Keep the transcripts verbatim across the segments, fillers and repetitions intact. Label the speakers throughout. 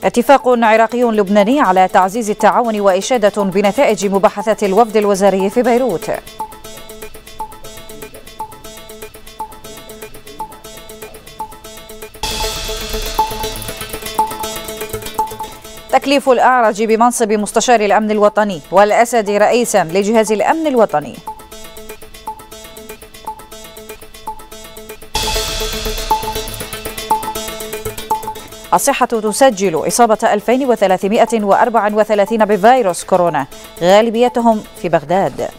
Speaker 1: اتفاق عراقي لبناني على تعزيز التعاون وإشادة بنتائج مباحثات الوفد الوزاري في بيروت. تكليف الأعرج بمنصب مستشار الأمن الوطني والأسد رئيسا لجهاز الأمن الوطني. الصحة تسجل إصابة ألفين وثلاثمائة وأربعة وثلاثين بفيروس كورونا، غالبيتهم في بغداد.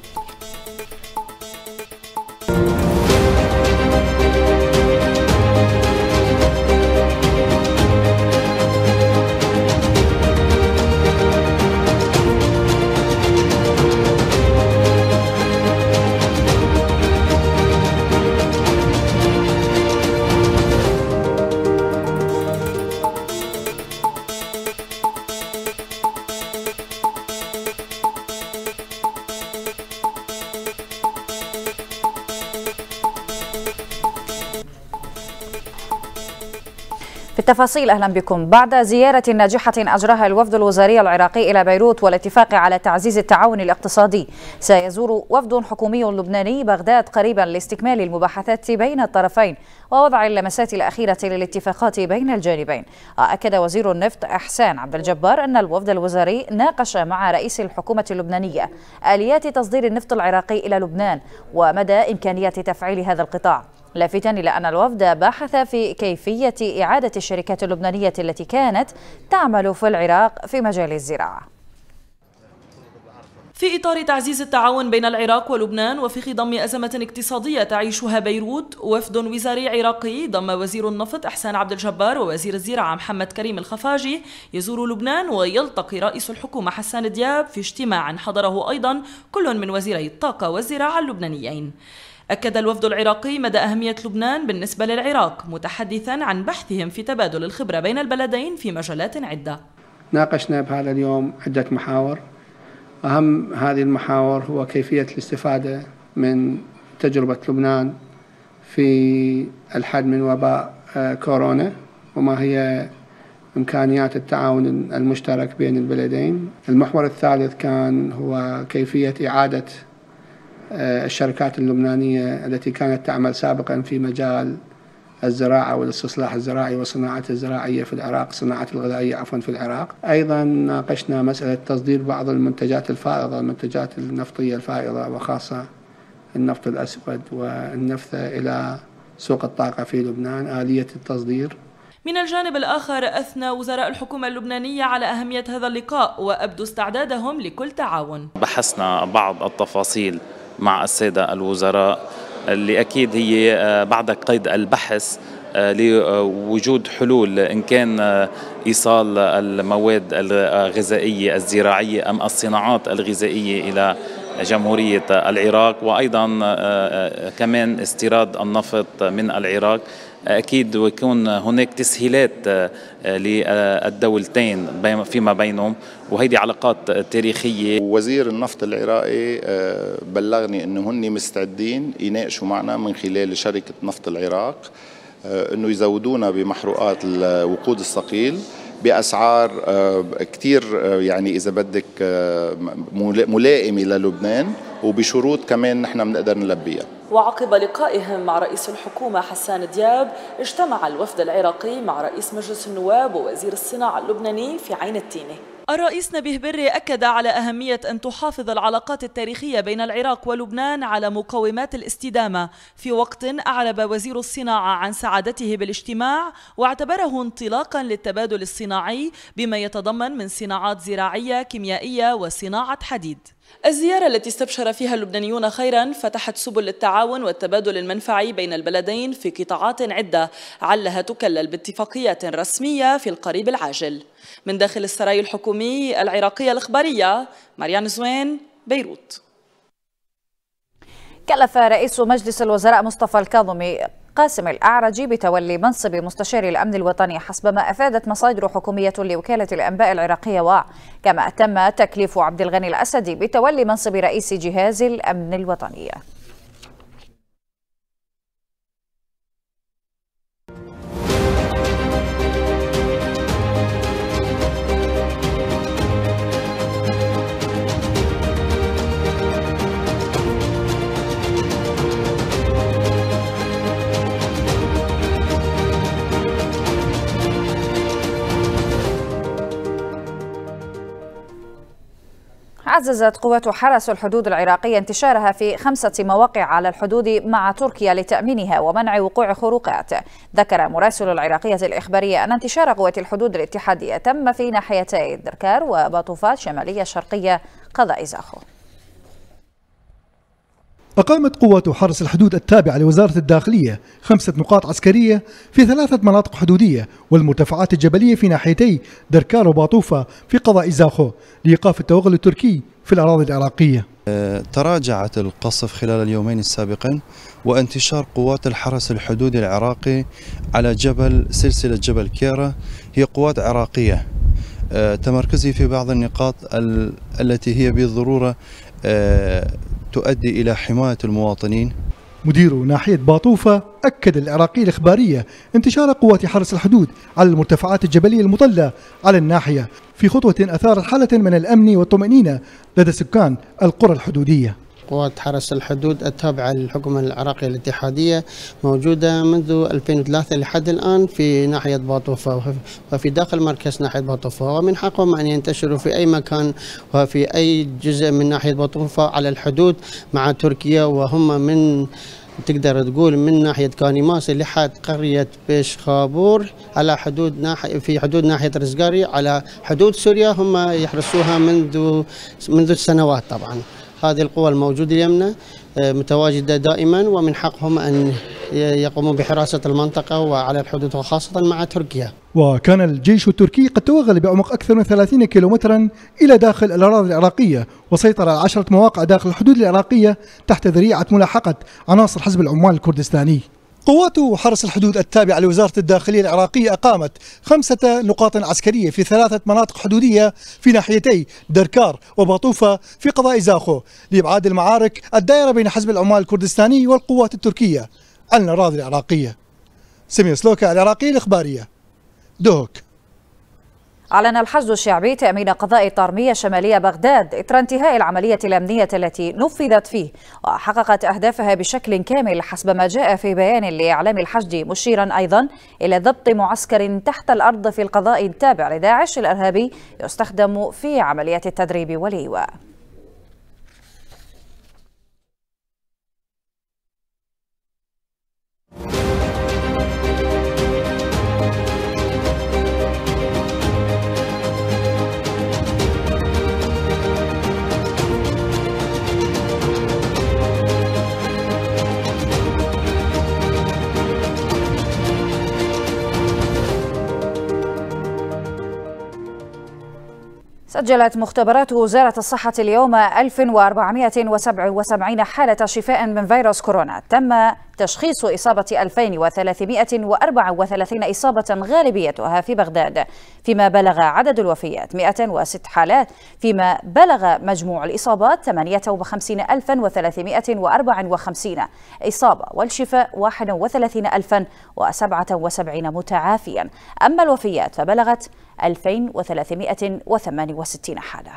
Speaker 1: في التفاصيل أهلا بكم. بعد زيارة ناجحة أجراها الوفد الوزاري العراقي إلى بيروت والاتفاق على تعزيز التعاون الاقتصادي، سيزور وفد حكومي لبناني بغداد قريبا لاستكمال المباحثات بين الطرفين ووضع اللمسات الأخيرة للاتفاقات بين الجانبين. أكد وزير النفط إحسان عبد الجبار أن الوفد الوزاري ناقش مع رئيس الحكومة اللبنانية آليات تصدير النفط العراقي إلى لبنان ومدى إمكانية تفعيل هذا القطاع، لافتا إلى أن الوفد بحث في كيفية إعادة الشركات اللبنانية التي كانت تعمل في العراق في مجال الزراعة.
Speaker 2: في إطار تعزيز التعاون بين العراق ولبنان وفي خضم أزمة اقتصادية تعيشها بيروت، وفد وزاري عراقي ضم وزير النفط إحسان عبد الجبار ووزير الزراعة محمد كريم الخفاجي يزور لبنان، ويلتقي رئيس الحكومة حسان دياب في اجتماع حضره أيضا كل من وزيري الطاقة والزراعة اللبنانيين. أكد الوفد العراقي مدى أهمية لبنان بالنسبة للعراق، متحدثا عن بحثهم في تبادل الخبرة بين البلدين في مجالات عدة.
Speaker 3: ناقشنا بهذا اليوم عدة محاور، أهم هذه المحاور هو كيفية الاستفادة من تجربة لبنان في الحد من وباء كورونا، وما هي إمكانيات التعاون المشترك بين البلدين. المحور الثالث كان هو كيفية إعادة الشركات اللبنانية التي كانت تعمل سابقا في مجال الزراعة والاستصلاح الزراعي والصناعة الزراعية في العراق، صناعة الغذائية عفوا في العراق. أيضا ناقشنا مسألة تصدير بعض المنتجات الفائضة، المنتجات النفطية الفائضة وخاصة النفط الأسود والنفثة إلى سوق الطاقة في لبنان، آلية التصدير.
Speaker 2: من الجانب الآخر أثنى وزراء الحكومة اللبنانية على أهمية هذا اللقاء وأبدوا استعدادهم لكل تعاون.
Speaker 4: بحثنا بعض التفاصيل مع السادة الوزراء اللي أكيد هي بعد قيد البحث لوجود حلول، إن كان إيصال المواد الغذائية الزراعية أم الصناعات الغذائية إلى جمهورية العراق، وأيضا كمان استيراد النفط من العراق. أكيد ويكون هناك تسهيلات للدولتين فيما بينهم، وهيدي علاقات تاريخية.
Speaker 5: وزير النفط العراقي بلغني أنه هن مستعدين يناقشوا معنا من خلال شركة نفط العراق أنه يزودونا بمحروقات الوقود الثقيل بأسعار كتير يعني إذا بدك ملائمة للبنان، وبشروط كمان نحن بنقدر نلبيها.
Speaker 2: وعقب لقائهم مع رئيس الحكومة حسان دياب، اجتمع الوفد العراقي مع رئيس مجلس النواب ووزير الصناعة اللبناني في عين التينة. الرئيس نبيه بري أكد على أهمية أن تحافظ العلاقات التاريخية بين العراق ولبنان على مقومات الاستدامة، في وقت أعرب وزير الصناعة عن سعادته بالاجتماع واعتبره انطلاقا للتبادل الصناعي بما يتضمن من صناعات زراعية كيميائية وصناعة حديد. الزيارة التي استبشر فيها اللبنانيون خيرا فتحت سبل للتعاون والتبادل المنفعي بين البلدين في قطاعات عدة، علها تكلل باتفاقيات رسمية في القريب العاجل. من داخل السراي الحكومي العراقية الإخبارية، مريان زوين، بيروت.
Speaker 1: كلف رئيس مجلس الوزراء مصطفى الكاظمي قاسم الأعرج بتولي منصب مستشار الأمن الوطني حسب ما أفادت مصادر حكومية لوكالة الأنباء العراقية واع، كما تم تكليف عبد الغني الأسدي بتولي منصب رئيس جهاز الأمن الوطني. عززت قوات حرس الحدود العراقية انتشارها في خمسة مواقع على الحدود مع تركيا لتأمينها ومنع وقوع خروقات. ذكر مراسل العراقية الإخبارية أن انتشار قوات الحدود الاتحادية تم في ناحيتي دركار وباطوفات شمالية شرقية قضاء زاخو.
Speaker 6: أقامت قوات حرس الحدود التابعة لوزارة الداخلية خمسة نقاط عسكرية في ثلاثة مناطق حدودية والمرتفعات الجبلية في ناحيتي دركار وباطوفة في قضاء زاخو لإيقاف التوغل التركي في الأراضي العراقية.
Speaker 7: تراجعت القصف خلال اليومين السابقين وانتشار قوات الحرس الحدودي العراقي على جبل سلسلة جبل كيرة هي قوات عراقية تمركزي في بعض النقاط التي هي بالضرورة تؤدي إلى حماية المواطنين.
Speaker 6: مدير ناحية باطوفة أكد العراقية الإخبارية انتشار قوات حرس الحدود على المرتفعات الجبلية المطلة على الناحية في خطوة أثارت حالة من الأمن والطمأنينة لدى سكان القرى الحدودية.
Speaker 8: قوات حرس الحدود التابعة للحكومة العراقية الاتحادية موجودة منذ ألفين وثلاثة لحد الآن في ناحية باطوفة وفي داخل مركز ناحية باطوفة، ومن حقهم أن ينتشروا في أي مكان وفي أي جزء من ناحية باطوفة على الحدود مع تركيا، وهم من تقدر تقول من ناحية كانيماس لحد قرية بيش خابور على حدود ناحية في حدود ناحية رزقاري على حدود سوريا، هم يحرسوها منذ منذ سنوات. طبعا هذه القوى الموجودة اليمنى متواجدة دائما ومن حقهم أن يقوموا بحراسة المنطقة وعلى الحدود وخاصة مع تركيا.
Speaker 6: وكان الجيش التركي قد توغل بعمق أكثر من ثلاثين كيلومترا إلى داخل الأراضي العراقية وسيطر على عشرة مواقع داخل الحدود العراقية تحت ذريعة ملاحقة عناصر حزب العمال الكردستاني. قوات حرس الحدود التابعة لوزارة الداخلية العراقية أقامت خمسة نقاط عسكرية في ثلاثة مناطق حدودية في ناحيتي دركار وباطوفة في قضاء زاخو لإبعاد المعارك الدائرة بين حزب العمال الكردستاني والقوات التركية عن الأراضي العراقية. سمير سلوكا، العراقية الإخبارية، دوك.
Speaker 1: أعلن الحشد الشعبي تأمين قضاء طارمية شمالية بغداد إثر انتهاء العملية الأمنية التي نفذت فيه وحققت أهدافها بشكل كامل حسب ما جاء في بيان لإعلام الحشد، مشيرا أيضا إلى ضبط معسكر تحت الأرض في القضاء التابع لداعش الإرهابي يستخدم في عمليات التدريب والإيواء. سجلت مختبرات وزارة الصحة اليوم ألف وأربعمائة وسبعة وسبعين حالة شفاء من فيروس كورونا، تم تشخيص إصابة ألفين وثلاثمائة وأربعة وثلاثين إصابة غالبيتها في بغداد، فيما بلغ عدد الوفيات مائة وست حالات، فيما بلغ مجموع الإصابات ثمانية وخمسين ألفا وثلاثمائة وأربعة وخمسين إصابة، والشفاء واحد وثلاثين ألفا وسبعة وسبعين متعافيا، أما الوفيات فبلغت ألفين وثلاثمائة وثمانية وستين حالة.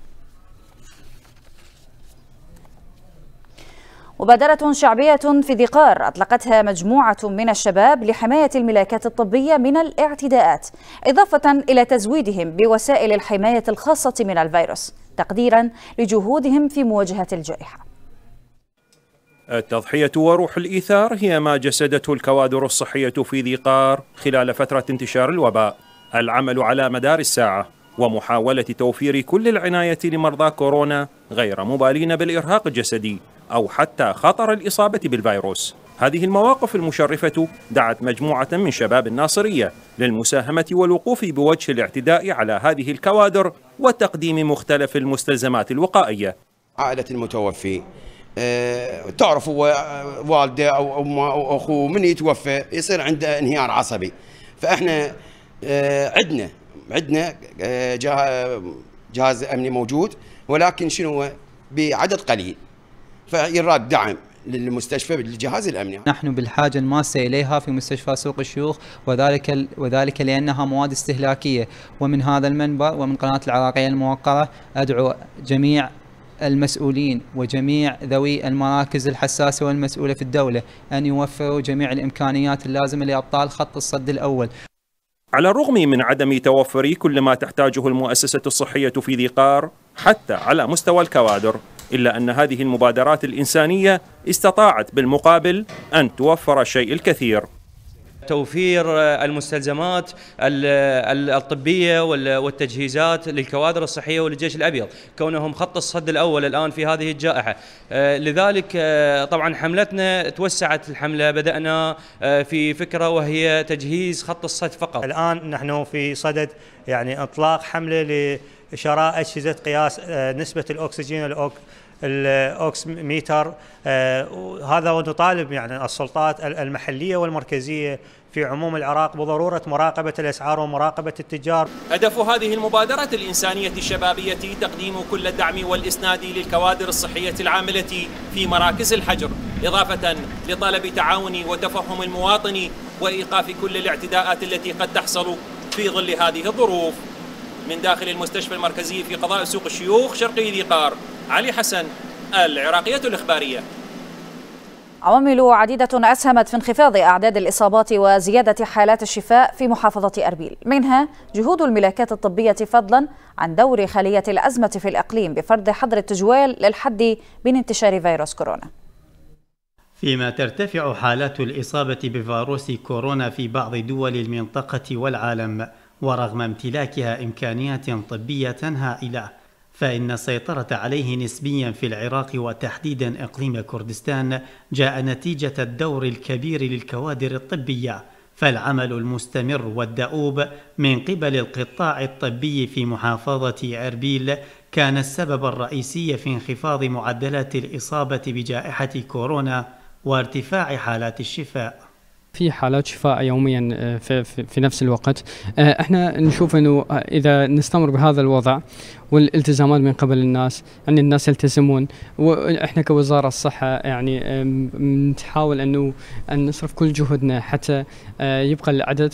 Speaker 1: مبادرة شعبية في ذقار أطلقتها مجموعة من الشباب لحماية الملاكات الطبية من الاعتداءات، إضافة إلى تزويدهم بوسائل الحماية الخاصة من الفيروس تقديرا لجهودهم في مواجهة الجائحة.
Speaker 9: التضحية وروح الإيثار هي ما جسدته الكوادر الصحية في ذقار خلال فترة انتشار الوباء. العمل على مدار الساعة ومحاولة توفير كل العناية لمرضى كورونا غير مبالين بالإرهاق الجسدي أو حتى خطر الإصابة بالفيروس. هذه المواقف المشرفة دعت مجموعة من شباب الناصرية للمساهمة والوقوف بوجه الاعتداء على هذه الكوادر وتقديم مختلف المستلزمات الوقائية.
Speaker 10: عائلة المتوفي أه تعرف هو والده أو أمه أو أخوه من يتوفى يصير عنده انهيار عصبي، فإحنا أه عندنا عندنا أه جهاز أمني موجود، ولكن شنو بعدد قليل، فيراد دعم للمستشفى بالجهاز الامني.
Speaker 11: نحن بالحاجه الماسه اليها في مستشفى سوق الشيوخ، وذلك وذلك لانها مواد استهلاكيه، ومن هذا المنبر ومن قناه العراقيه الموقره ادعو جميع المسؤولين وجميع ذوي المراكز الحساسه والمسؤوله في الدوله ان يوفروا جميع الامكانيات اللازمه لابطال خط الصد الاول.
Speaker 9: على الرغم من عدم توفر كل ما تحتاجه المؤسسة الصحية في ذقار، حتى على مستوى الكوادر، إلا أن هذه المبادرات الإنسانية استطاعت بالمقابل أن توفر الشيء الكثير.
Speaker 12: توفير المستلزمات الطبية والتجهيزات للكوادر الصحية وللجيش الأبيض، كونهم خط الصد الأول الآن في هذه الجائحة. لذلك طبعا حملتنا توسعت الحملة، بدأنا في فكرة وهي تجهيز خط الصد فقط.
Speaker 13: الآن نحن في صدد يعني إطلاق حملة لشراء أجهزة قياس نسبة الأكسجين الأوك الأوكس ميتر، آه هذا ونطالب يعني السلطات المحلية والمركزية في عموم العراق بضرورة مراقبة الأسعار ومراقبة التجار.
Speaker 9: هدف هذه المبادرة الإنسانية الشبابية تقديم كل الدعم والإسناد للكوادر الصحية العاملة في مراكز الحجر، إضافة لطلب تعاون وتفهم المواطن وإيقاف كل الاعتداءات التي قد تحصل في ظل هذه الظروف. من داخل المستشفى المركزي في قضاء سوق الشيوخ شرقي ذي قار، علي حسن، العراقية الإخبارية.
Speaker 1: عوامل عديدة أسهمت في انخفاض أعداد الإصابات وزيادة حالات الشفاء في محافظة أربيل، منها جهود الملاكات الطبية فضلا عن دور خلية الأزمة في الإقليم بفرض حظر التجوال للحد من انتشار فيروس كورونا.
Speaker 14: فيما ترتفع حالات الإصابة بفيروس كورونا في بعض دول المنطقة والعالم ورغم امتلاكها إمكانيات طبية هائلة، فإن السيطرة عليه نسبيا في العراق وتحديدا إقليم كردستان جاء نتيجة الدور الكبير للكوادر الطبية، فالعمل المستمر والدؤوب من قبل القطاع الطبي في محافظة أربيل كان السبب الرئيسي في انخفاض معدلات الإصابة بجائحة كورونا وارتفاع حالات الشفاء.
Speaker 15: في حالات شفاء يوميا في, في, في نفس الوقت. احنا نشوف انه اذا نستمر بهذا الوضع والالتزامات من قبل الناس، يعني الناس يلتزمون، واحنا كوزارة الصحة يعني نحاول انه ان نصرف كل جهدنا حتى يبقى العدد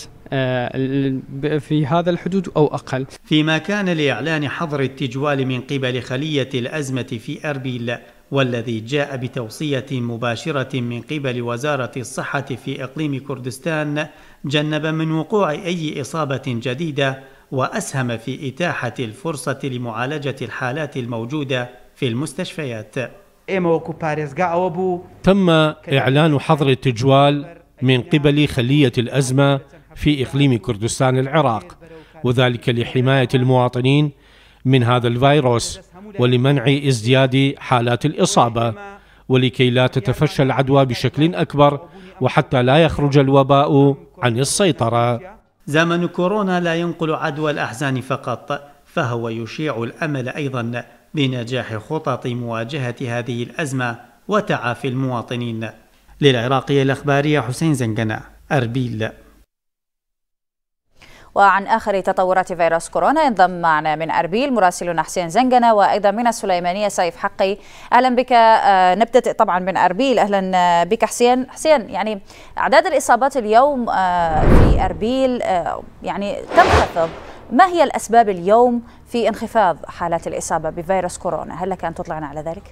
Speaker 15: في هذا الحدود او اقل.
Speaker 14: فيما كان لاعلان حظر التجوال من قبل خلية الأزمة في أربيل، والذي جاء بتوصية مباشرة من قبل وزارة الصحة في إقليم كردستان، جنب من وقوع أي إصابة جديدة وأسهم في إتاحة الفرصة لمعالجة الحالات الموجودة في المستشفيات.
Speaker 16: تم إعلان حظر التجوال من قبل خلية الأزمة في إقليم كردستان العراق، وذلك لحماية المواطنين من هذا الفيروس ولمنع ازدياد حالات الإصابة، ولكي لا تتفشى العدوى بشكل أكبر وحتى لا يخرج الوباء عن السيطرة.
Speaker 14: زمن كورونا لا ينقل عدوى الأحزان فقط، فهو يشيع الأمل أيضا بنجاح خطط مواجهة هذه الأزمة وتعافي المواطنين. للعراقية الإخبارية حسين زنقنة، أربيل.
Speaker 1: وعن آخر تطورات فيروس كورونا انضم معنا من أربيل مراسلنا حسين زنقنة، وأيضا من السليمانية سيف حقي. أهلا بك. نبتدئ طبعا من أربيل. أهلا بك حسين. حسين، يعني أعداد الإصابات اليوم في أربيل يعني تنخفض، ما هي الأسباب اليوم في انخفاض حالات الإصابة بفيروس كورونا؟ هل لك أن تطلعنا على ذلك؟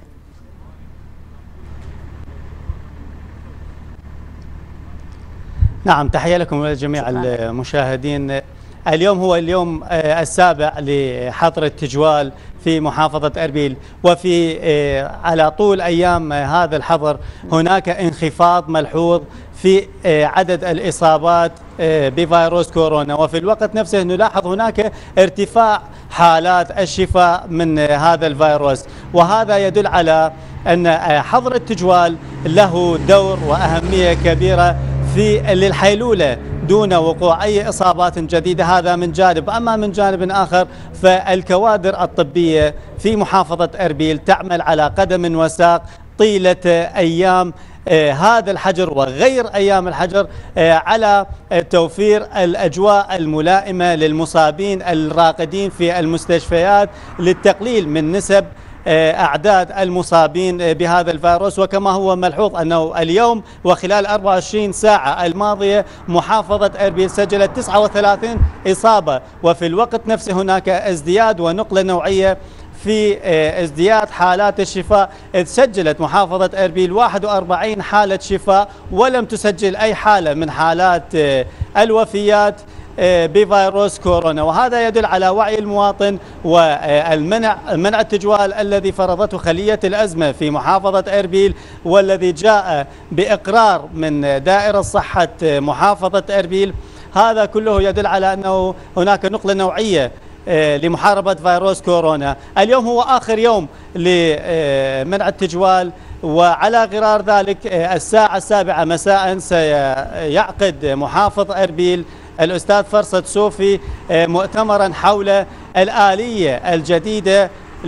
Speaker 14: نعم، تحية لكم ولجميع المشاهدين. اليوم هو اليوم السابع لحظر التجوال في محافظة أربيل، وفي على طول أيام هذا الحظر هناك انخفاض ملحوظ في عدد الإصابات بفيروس كورونا، وفي الوقت نفسه نلاحظ هناك ارتفاع حالات الشفاء من هذا الفيروس، وهذا يدل على أن حظر التجوال له دور وأهمية كبيرة في للحيلولة دون وقوع أي إصابات جديدة. هذا من جانب. أما من جانب آخر فالكوادر الطبية في محافظة أربيل تعمل على قدم وساق طيلة أيام آه هذا الحجر وغير أيام الحجر آه على آه توفير الأجواء الملائمة للمصابين الراقدين في المستشفيات للتقليل من نسب أعداد المصابين بهذا الفيروس. وكما هو ملحوظ أنه اليوم وخلال أربعة وعشرين ساعة الماضية محافظة أربيل سجلت تسعة وثلاثين إصابة، وفي الوقت نفسه هناك ازدياد ونقلة نوعية في ازدياد حالات الشفاء، إذ سجلت محافظة أربيل واحد وأربعين حالة شفاء ولم تسجل أي حالة من حالات الوفيات بفيروس كورونا، وهذا يدل على وعي المواطن والمنع منع التجوال الذي فرضته خلية الأزمة في محافظة أربيل، والذي جاء بإقرار من دائرة صحة محافظة أربيل. هذا كله يدل على أنه هناك نقلة نوعية لمحاربة فيروس كورونا. اليوم هو آخر يوم لمنع التجوال، وعلى غرار ذلك الساعة السابعة مساء سيعقد محافظ أربيل الأستاذ فرصة صوفي مؤتمرا حول الآلية الجديدة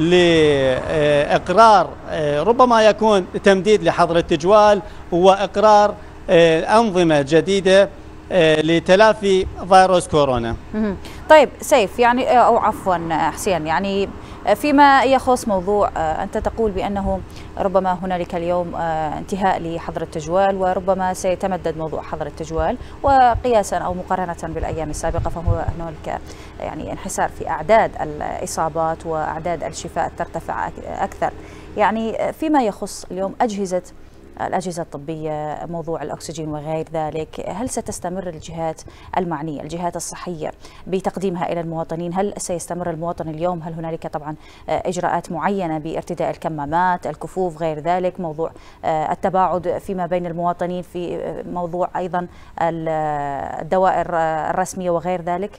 Speaker 14: لإقرار ربما يكون تمديد لحظر التجوال وإقرار أنظمة جديدة لتلافي فيروس كورونا.
Speaker 1: طيب سيف، يعني أو عفوا حسين، يعني فيما يخص موضوع أنت تقول بأنه ربما هنالك اليوم انتهاء لحظر التجوال، وربما سيتمدد موضوع حظر التجوال، وقياسا أو مقارنة بالأيام السابقة فهو هنالك يعني انحسار في أعداد الإصابات وأعداد الشفاء ترتفع أكثر. يعني فيما يخص اليوم أجهزة الأجهزة الطبية، موضوع الأكسجين وغير ذلك، هل ستستمر الجهات المعنية الجهات الصحية بتقديمها إلى المواطنين؟ هل سيستمر المواطن اليوم؟ هل هنالك طبعا إجراءات معينة بارتداء الكمامات، الكفوف، غير ذلك، موضوع التباعد فيما بين المواطنين، في موضوع أيضا الدوائر الرسمية وغير ذلك؟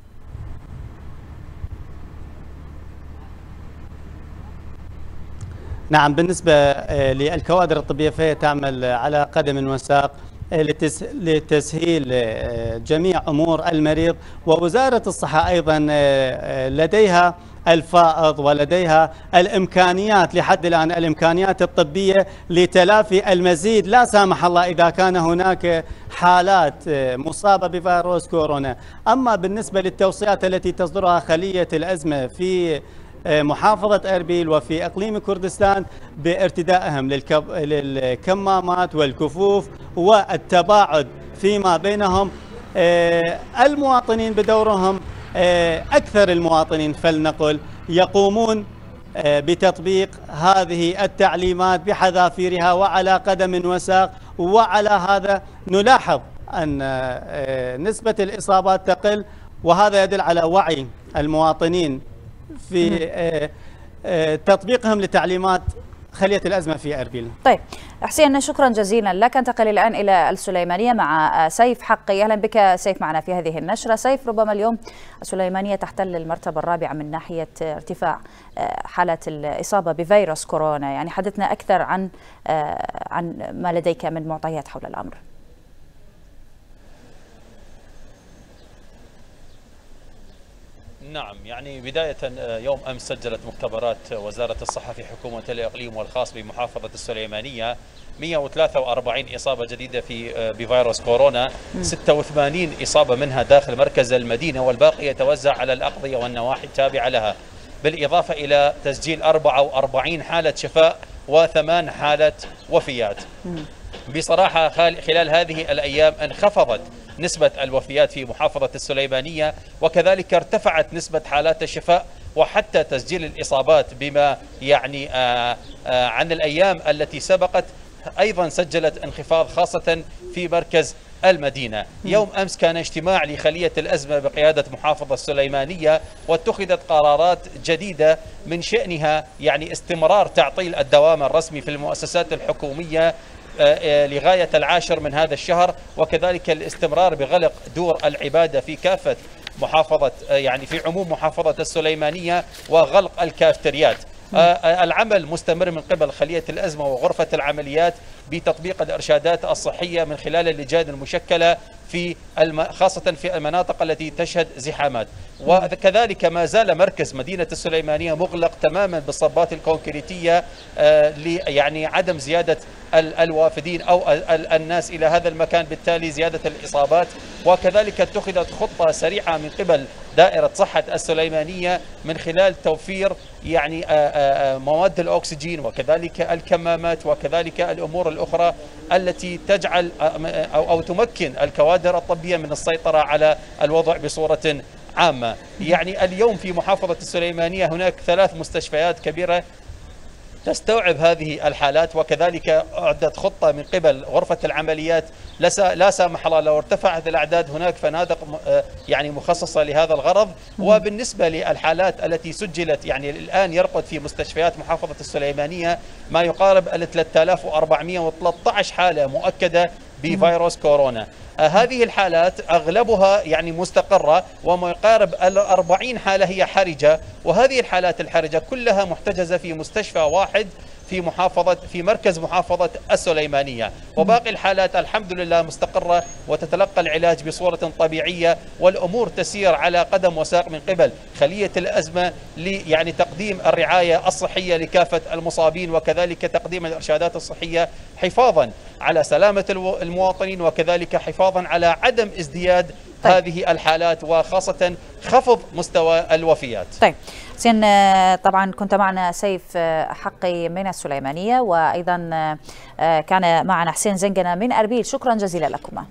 Speaker 14: نعم، بالنسبة للكوادر الطبية فهي تعمل على قدم وساق لتسهيل جميع أمور المريض، ووزارة الصحة أيضا لديها الفائض ولديها الإمكانيات لحد الآن الإمكانيات الطبية لتلافي المزيد لا سامح الله إذا كان هناك حالات مصابة بفيروس كورونا. أما بالنسبة للتوصيات التي تصدرها خلية الأزمة في محافظة أربيل وفي إقليم كردستان بارتدائهم للكمامات والكفوف والتباعد فيما بينهم، المواطنين بدورهم أكثر المواطنين فلنقل يقومون بتطبيق هذه التعليمات بحذافيرها وعلى قدم وساق، وعلى هذا نلاحظ أن نسبة الإصابات تقل، وهذا يدل على وعي المواطنين في تطبيقهم لتعليمات خلية الأزمة في أربيل.
Speaker 1: طيب حسين، شكرا جزيلا لك. انتقل الآن إلى السليمانية مع سيف حقي. أهلا بك سيف معنا في هذه النشرة. سيف، ربما اليوم السليمانية تحتل المرتبة الرابعة من ناحية ارتفاع حالات الإصابة بفيروس كورونا، يعني حدثنا أكثر عن عن ما لديك من معطيات حول الأمر.
Speaker 17: نعم، يعني بداية يوم أمس سجلت مختبرات وزارة الصحة في حكومة الإقليم والخاص بمحافظة السليمانية مئة وثلاثة وأربعين إصابة جديدة في بفيروس كورونا، ستة وثمانين إصابة منها داخل مركز المدينة، والباقي يتوزع على الأقضية والنواحي التابعة لها، بالإضافة إلى تسجيل أربعة وأربعين حالة شفاء وثمان حالة وفيات. بصراحة خلال هذه الأيام انخفضت نسبة الوفيات في محافظة السليمانية، وكذلك ارتفعت نسبة حالات الشفاء وحتى تسجيل الإصابات، بما يعني آآ آآ عن الأيام التي سبقت أيضا سجلت انخفاض خاصة في مركز المدينة. يوم أمس كان اجتماع لخلية الأزمة بقيادة محافظة السليمانية، واتخذت قرارات جديدة من شأنها يعني استمرار تعطيل الدوام الرسمي في المؤسسات الحكومية لغاية العاشر من هذا الشهر، وكذلك الاستمرار بغلق دور العبادة في كافة محافظة يعني في عموم محافظة السليمانية، وغلق الكافتريات. العمل مستمر من قبل خلية الأزمة وغرفة العمليات بتطبيق الإرشادات الصحية من خلال اللجان المشكلة في الم... خاصة في المناطق التي تشهد زحامات. وكذلك ما زال مركز مدينة السليمانية مغلق تماما بالصبات الكونكريتية آه ل... يعني عدم زيادة ال... الوافدين أو ال... الناس إلى هذا المكان، بالتالي زيادة الإصابات. وكذلك اتخذت خطة سريعة من قبل دائرة صحة السليمانية من خلال توفير يعني آآ آآ مواد الأكسجين وكذلك الكمامات وكذلك الأمور الأخرى التي تجعل أو, أو تمكن الكوادر الطبية من السيطرة على الوضع بصورة عامة. يعني اليوم في محافظة السليمانية هناك ثلاث مستشفيات كبيرة تستوعب هذه الحالات، وكذلك أعدت خطة من قبل غرفة العمليات لا سامح الله لو ارتفعت الأعداد هناك فنادق يعني مخصصة لهذا الغرض. وبالنسبة للحالات التي سجلت يعني الآن يرقد في مستشفيات محافظة السليمانية ما يقارب ال ثلاثة آلاف وأربعمئة وثلاثة عشر حالة مؤكدة بفيروس كورونا. هذه الحالات أغلبها يعني مستقرة، وما يقارب الأربعين حالة هي حرجة، وهذه الحالات الحرجة كلها محتجزة في مستشفى واحد في محافظة في مركز محافظة السليمانية، وباقي الحالات الحمد لله مستقرة وتتلقى العلاج بصورة طبيعية، والأمور تسير على قدم وساق من قبل خلية الأزمة لي يعني تقديم الرعاية الصحية لكافة المصابين، وكذلك تقديم الإرشادات الصحية حفاظا على سلامة المواطنين، وكذلك حفاظا على عدم ازدياد طيب. هذه الحالات وخاصة خفض مستوى الوفيات.
Speaker 1: طيب زين، طبعا كنت معنا سيف حقي من السليمانية، وأيضا كان معنا حسين زنقنة من أربيل، شكرا جزيلا لكما.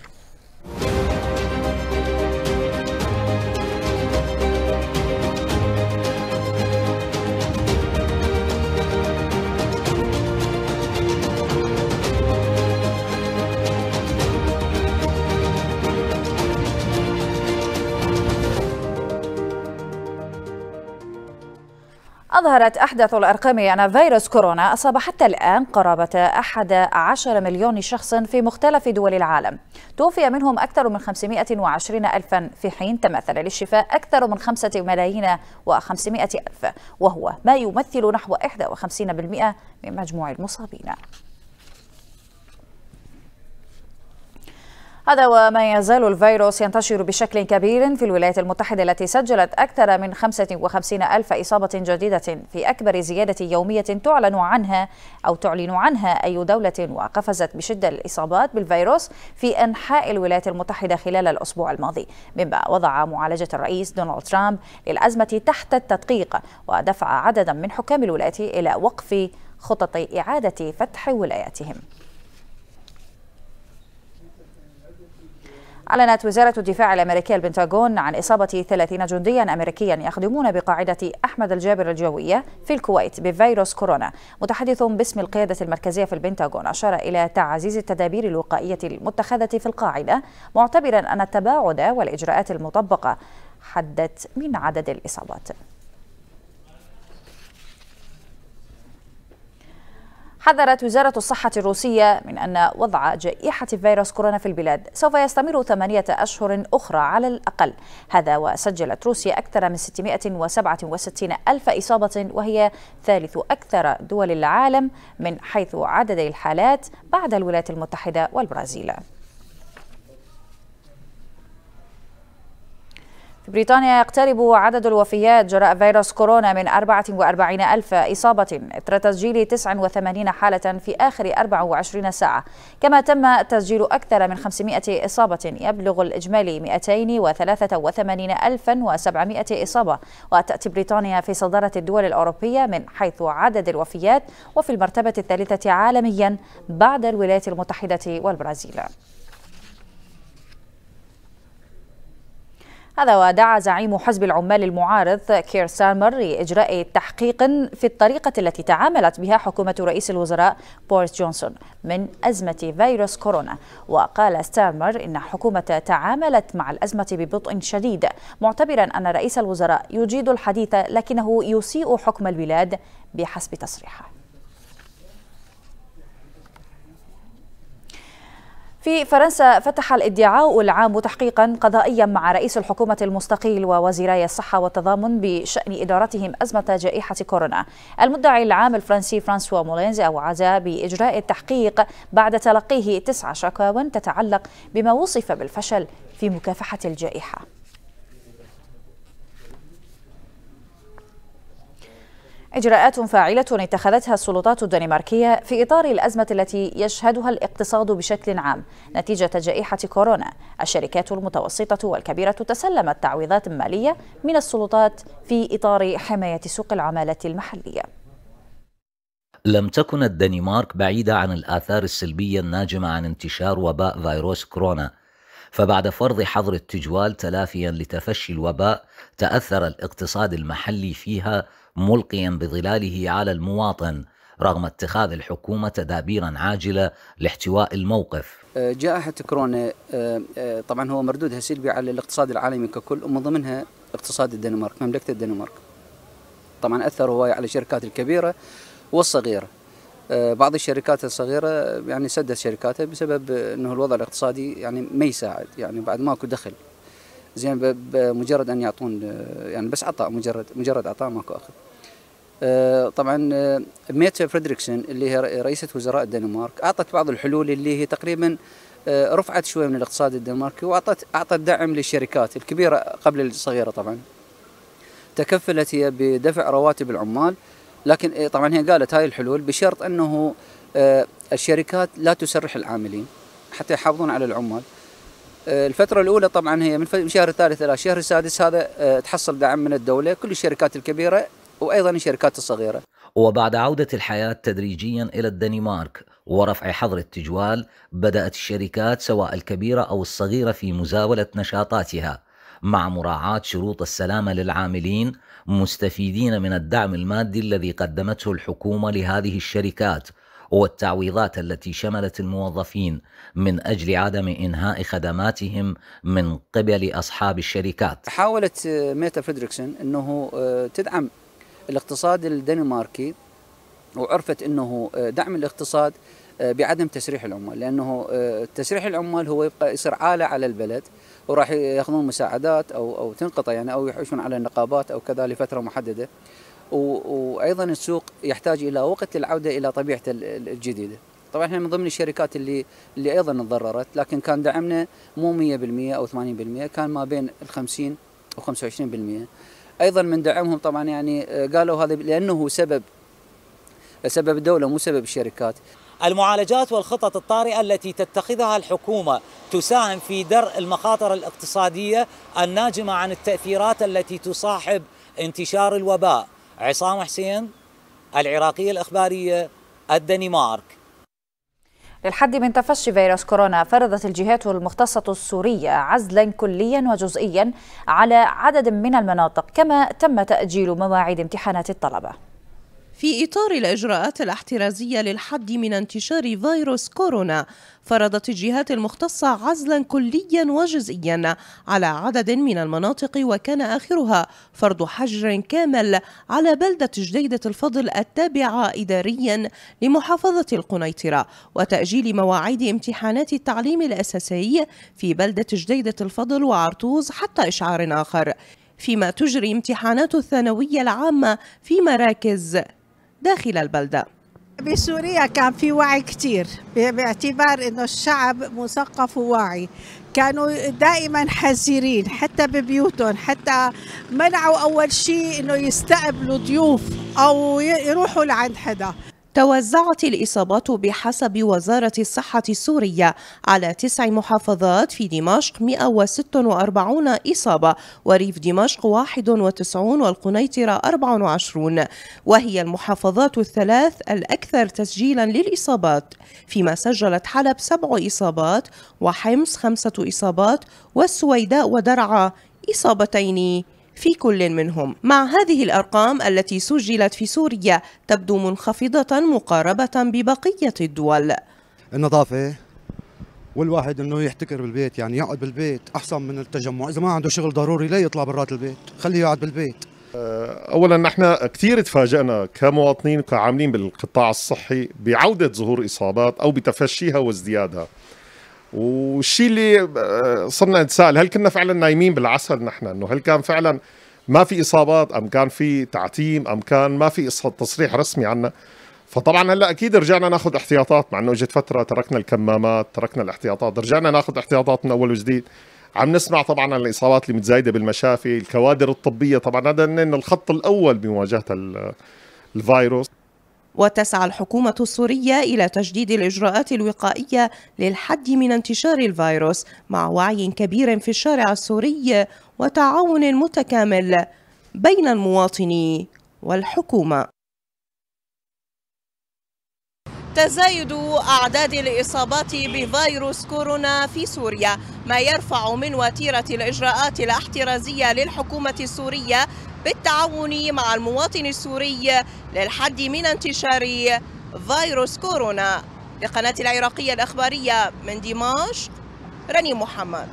Speaker 1: أظهرت أحدث الأرقام أن فيروس كورونا أصاب حتى الآن قرابة أحد عشر مليون شخص في مختلف دول العالم، توفي منهم أكثر من خمسمئة وعشرين ألفا، في حين تماثل للشفاء أكثر من خمسة ملايين وخمسمئة ألف، وهو ما يمثل نحو واحد وخمسين بالمئة من مجموع المصابين. هذا وما يزال الفيروس ينتشر بشكل كبير في الولايات المتحدة التي سجلت أكثر من خمسة وخمسين ألف إصابة جديدة في أكبر زيادة يومية تعلن عنها أو تعلن عنها أي دولة، وقفزت بشدة الإصابات بالفيروس في أنحاء الولايات المتحدة خلال الأسبوع الماضي، مما وضع معالجة الرئيس دونالد ترامب للأزمة تحت التدقيق، ودفع عددا من حكام الولايات إلى وقف خطط إعادة فتح ولاياتهم. أعلنت وزارة الدفاع الأمريكية البنتاغون عن إصابة ثلاثين جنديا أمريكيا يخدمون بقاعدة أحمد الجابر الجوية في الكويت بفيروس كورونا. متحدث باسم القيادة المركزية في البنتاغون أشار إلى تعزيز التدابير الوقائية المتخذة في القاعدة، معتبرا أن التباعد والإجراءات المطبقة حدت من عدد الإصابات. حذرت وزارة الصحة الروسية من أن وضع جائحة فيروس كورونا في البلاد سوف يستمر ثمانية أشهر أخرى على الأقل، هذا وسجلت روسيا أكثر من ستمئة وسبعة وستين ألف إصابة، وهي ثالث أكثر دول العالم من حيث عدد الحالات بعد الولايات المتحدة والبرازيل. في بريطانيا يقترب عدد الوفيات جراء فيروس كورونا من أربعة وأربعين ألف إصابة إثر تسجيل تسعة وثمانين حالة في آخر أربع وعشرين ساعة، كما تم تسجيل أكثر من خمسمئة إصابة، يبلغ الإجمالي مئتين وثلاثة وثمانين ألفا وسبعمئة إصابة، وتأتي بريطانيا في صدارة الدول الأوروبية من حيث عدد الوفيات، وفي المرتبة الثالثة عالميا بعد الولايات المتحدة والبرازيل. هذا ودعا زعيم حزب العمال المعارض كير ستارمر لإجراء تحقيق في الطريقة التي تعاملت بها حكومة رئيس الوزراء بوريس جونسون من أزمة فيروس كورونا. وقال ستارمر إن حكومة تعاملت مع الأزمة ببطء شديد، معتبرا أن رئيس الوزراء يجيد الحديث لكنه يسيء حكم البلاد بحسب تصريحه. في فرنسا فتح الادعاء العام تحقيقا قضائيا مع رئيس الحكومة المستقيل ووزيراي الصحة والتضامن بشأن إدارتهم أزمة جائحة كورونا. المدعي العام الفرنسي فرانسوا مولينز أوعز بإجراء التحقيق بعد تلقيه تسع شكاوى تتعلق بما وصف بالفشل في مكافحة الجائحة. إجراءات فاعلة اتخذتها السلطات الدنماركية في إطار الأزمة التي يشهدها الاقتصاد بشكل عام نتيجة جائحة كورونا. الشركات المتوسطة والكبيرة تسلمت تعويضات مالية من السلطات في إطار حماية سوق العمالة المحلية.
Speaker 18: لم تكن الدنمارك بعيدة عن الآثار السلبية الناجمة عن انتشار وباء فيروس كورونا، فبعد فرض حظر التجوال تلافيا لتفشي الوباء تأثر الاقتصاد المحلي فيها ملقيا بظلاله على المواطن رغم اتخاذ الحكومة تدابيرا عاجلة لاحتواء الموقف.
Speaker 19: جائحة كورونا طبعا هو مردودها سلبي على الاقتصاد العالمي ككل، ومن ضمنها اقتصاد الدنمارك، مملكة الدنمارك. طبعا أثر هواية على الشركات الكبيرة والصغيرة. بعض الشركات الصغيرة يعني سدت شركاتها بسبب أنه الوضع الاقتصادي يعني ما يساعد، يعني بعد ماكو دخل. زين بمجرد أن يعطون يعني بس عطاء، مجرد مجرد عطاء ماكو أخذ. طبعا ميتا فريدريكسون اللي هي رئيسة وزراء الدنمارك أعطت بعض الحلول اللي هي تقريبا رفعت شوي من الاقتصاد الدنماركي، وأعطت أعطت دعم للشركات الكبيرة قبل الصغيرة. طبعا تكفلت هي بدفع رواتب العمال، لكن طبعا هي قالت هاي الحلول بشرط أنه الشركات لا تسرح العاملين حتى يحافظون على العمال. الفترة الأولى طبعا هي من الشهر الثالث إلى الشهر السادس، هذا تحصل دعم من الدولة كل الشركات الكبيرة وأيضا الشركات الصغيرة.
Speaker 18: وبعد عودة الحياة تدريجيا إلى الدنمارك ورفع حظر التجوال، بدأت الشركات سواء الكبيرة أو الصغيرة في مزاولة نشاطاتها مع مراعاة شروط السلامة للعاملين، مستفيدين من الدعم المادي الذي قدمته الحكومة لهذه الشركات والتعويضات التي شملت الموظفين من أجل عدم إنهاء خدماتهم من قبل أصحاب الشركات.
Speaker 19: حاولت ميتا فريدريكسون أنه تدعم الاقتصاد الدنماركي، وعرفت أنه دعم الاقتصاد بعدم تسريح العمال، لأنه تسريح العمال هو يبقى يصير عالة على البلد، وراح ياخذون مساعدات أو أو تنقطع يعني أو يحوشون على النقابات أو كذا لفترة محددة. وأيضا السوق يحتاج إلى وقت للعودة إلى طبيعته الجديدة. طبعا احنا من ضمن الشركات اللي اللي أيضا تضررت، لكن كان دعمنا مو مية بالمية أو ثمانين بالمية، كان ما بين الخمسين وخمسة وعشرين بالمية. أيضا من دعمهم طبعا يعني قالوا هذا لأنه سبب سبب الدولة مو سبب الشركات.
Speaker 20: المعالجات والخطط الطارئة التي تتخذها الحكومة تساهم في درء المخاطر الاقتصادية الناجمة عن التأثيرات التي تصاحب انتشار الوباء. عصام حسين، العراقية الإخبارية، الدنمارك.
Speaker 1: للحد من تفشي فيروس كورونا، فرضت الجهات المختصة السورية عزلا كليا وجزئيا على عدد من المناطق، كما تم تأجيل مواعيد امتحانات الطلبة.
Speaker 21: في إطار الإجراءات الاحترازية للحد من انتشار فيروس كورونا، فرضت الجهات المختصة عزلا كليا وجزئيا على عدد من المناطق، وكان آخرها فرض حجر كامل على بلدة جديدة الفضل التابعة إداريا لمحافظة القنيطرة، وتأجيل مواعيد امتحانات التعليم الأساسي في بلدة جديدة الفضل وعرطوز حتى إشعار آخر، فيما تجري امتحانات الثانوية العامة في مراكز داخل البلدة.
Speaker 22: بسوريا كان في وعي كتير، باعتبار انه الشعب مثقف وواعي، كانوا دائما حذرين حتى ببيوتهم، حتى منعوا اول شيء انه يستقبلوا ضيوف او يروحوا لعند حدا.
Speaker 21: توزعت الإصابات بحسب وزارة الصحة السورية على تسع محافظات، في دمشق مئة وستة وأربعين إصابة، وريف دمشق واحد وتسعين، والقنيطرة أربع وعشرين، وهي المحافظات الثلاث الأكثر تسجيلا للإصابات، فيما سجلت حلب سبع إصابات، وحمص خمسة إصابات، والسويداء ودرعا إصابتين في كل منهم. مع هذه الأرقام التي سجلت في سوريا تبدو منخفضة مقاربة ببقية الدول.
Speaker 23: النظافة والواحد انه يحتكر بالبيت، يعني يقعد بالبيت احسن من التجمع. اذا ما عنده شغل ضروري لا يطلع برات البيت، خليه يقعد بالبيت.
Speaker 24: اولا نحن كثير تفاجئنا كمواطنين وكعاملين بالقطاع الصحي بعودة ظهور اصابات او بتفشيها وازديادها، والشيء اللي صرنا نتساءل هل كنا فعلا نايمين بالعسل نحن، انه هل كان فعلا ما في اصابات ام كان في تعتيم ام كان ما في تصريح رسمي عنا. فطبعا هلا اكيد رجعنا ناخذ احتياطات، مع انه اجت فتره تركنا الكمامات تركنا الاحتياطات، رجعنا ناخذ احتياطات من اول وجديد. عم نسمع طبعا عن الاصابات اللي متزايده بالمشافي، الكوادر الطبيه، طبعا هذا الخط الاول بمواجهه الفيروس.
Speaker 21: وتسعى الحكومة السورية إلى تجديد الإجراءات الوقائية للحد من انتشار الفيروس، مع وعي كبير في الشارع السوري وتعاون متكامل بين المواطن والحكومة. تزايد أعداد الإصابات بفيروس كورونا في سوريا، ما يرفع من وتيرة الإجراءات الاحترازية للحكومة السورية بالتعاون مع المواطن السوري للحد من انتشار فيروس كورونا. لقناة العراقية الإخبارية من دمشق رني محمد.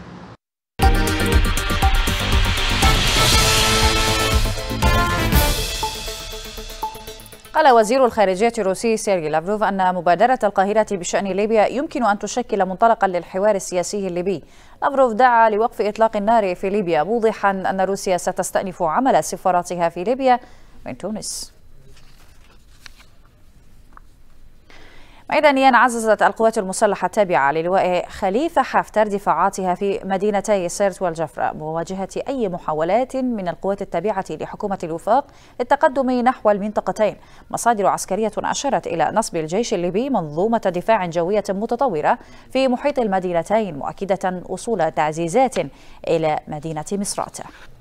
Speaker 1: قال وزير الخارجية الروسي سيرجي لافروف أن مبادرة القاهرة بشأن ليبيا يمكن أن تشكل منطلقا للحوار السياسي الليبي. لافروف دعا لوقف إطلاق النار في ليبيا، موضحا أن روسيا ستستأنف عمل سفاراتها في ليبيا من تونس. ميدانيا عززت القوات المسلحة التابعة للواء خليفة حفتر دفاعاتها في مدينتي سرت والجفرة مواجهة أي محاولات من القوات التابعة لحكومة الوفاق للتقدم نحو المنطقتين. مصادر عسكرية أشارت إلى نصب الجيش الليبي منظومة دفاع جوية متطورة في محيط المدينتين، مؤكدة وصول تعزيزات إلى مدينة مصراتة.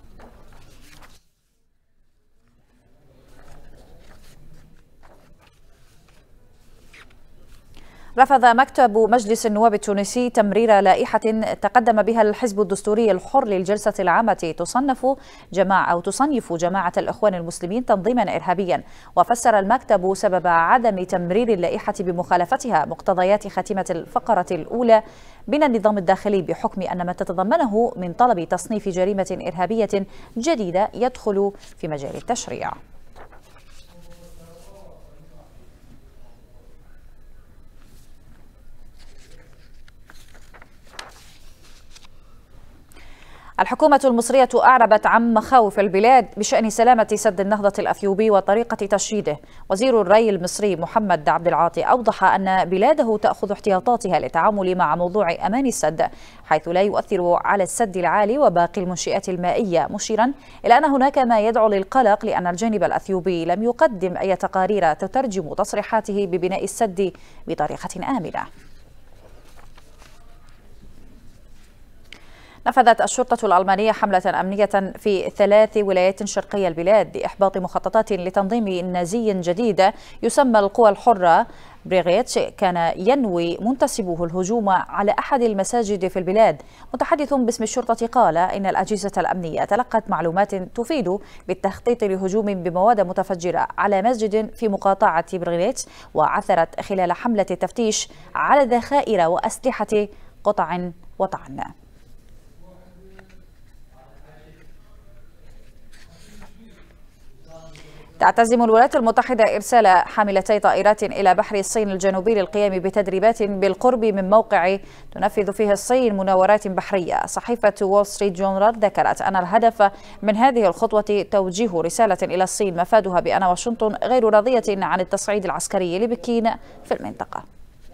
Speaker 1: رفض مكتب مجلس النواب التونسي تمرير لائحة تقدم بها الحزب الدستوري الحر للجلسة العامة تصنف جماعة أو تصنف جماعة الإخوان المسلمين تنظيما إرهابيا. وفسر المكتب سبب عدم تمرير اللائحة بمخالفتها مقتضيات خاتمة الفقرة الأولى من النظام الداخلي، بحكم أن ما تتضمنه من طلب تصنيف جريمة إرهابية جديدة يدخل في مجال التشريع. الحكومة المصرية أعربت عن مخاوف البلاد بشأن سلامة سد النهضة الأثيوبي وطريقة تشييده. وزير الري المصري محمد عبد العاطي أوضح أن بلاده تأخذ احتياطاتها للتعامل مع موضوع أمان السد، حيث لا يؤثر على السد العالي وباقي المنشآت المائية، مشيرا إلى أن هناك ما يدعو للقلق لأن الجانب الأثيوبي لم يقدم أي تقارير تترجم تصريحاته ببناء السد بطريقة آمنة. نفذت الشرطة الألمانية حملة أمنية في ثلاث ولايات شرقي البلاد لإحباط مخططات لتنظيم نازي جديد يسمى القوى الحرة بريغيتش، كان ينوي منتسبوه الهجوم على أحد المساجد في البلاد. متحدث باسم الشرطة قال إن الأجهزة الأمنية تلقت معلومات تفيد بالتخطيط لهجوم بمواد متفجرة على مسجد في مقاطعة بريغيتش، وعثرت خلال حملة التفتيش على ذخائر وأسلحة قطع وطعن. تعتزم الولايات المتحدة إرسال حاملتي طائرات إلى بحر الصين الجنوبي للقيام بتدريبات بالقرب من موقع تنفذ فيه الصين مناورات بحرية. صحيفة وول ستريت جورنال ذكرت أن الهدف من هذه الخطوة توجيه رسالة إلى الصين مفادها بأن واشنطن غير راضية عن التصعيد العسكري لبكين في المنطقة.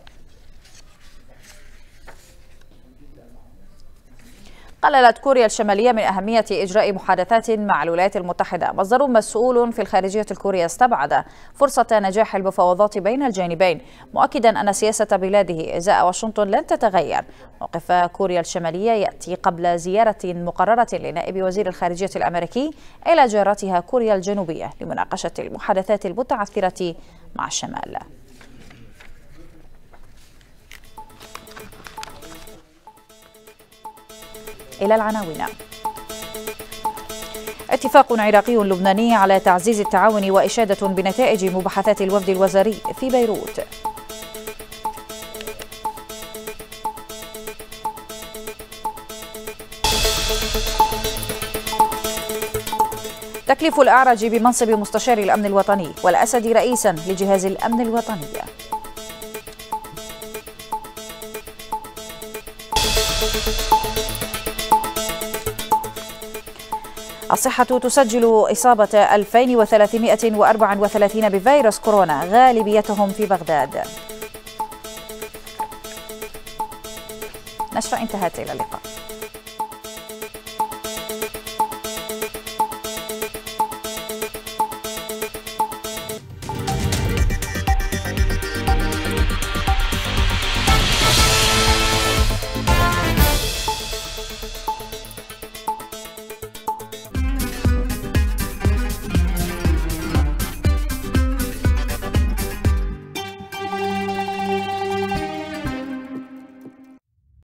Speaker 1: قللت كوريا الشمالية من أهمية إجراء محادثات مع الولايات المتحدة. مصدر مسؤول في الخارجية الكورية استبعد فرصة نجاح المفاوضات بين الجانبين، مؤكدا أن سياسة بلاده إزاء واشنطن لن تتغير. موقف كوريا الشمالية يأتي قبل زيارة مقررة لنائب وزير الخارجية الأمريكي إلى جارتها كوريا الجنوبية لمناقشة المحادثات المتعثرة مع الشمال. إلى العناوين. اتفاق عراقي لبناني على تعزيز التعاون وإشادة بنتائج مباحثات الوفد الوزاري في بيروت. تكليف الأعرج بمنصب مستشار الأمن الوطني والأسد رئيسا لجهاز الأمن الوطني. الصحة تسجل إصابة ألفين وثلاثمائة وأربعة وثلاثين بفيروس كورونا، غالبيتهم في بغداد. نشرة انتهت، إلى اللقاء.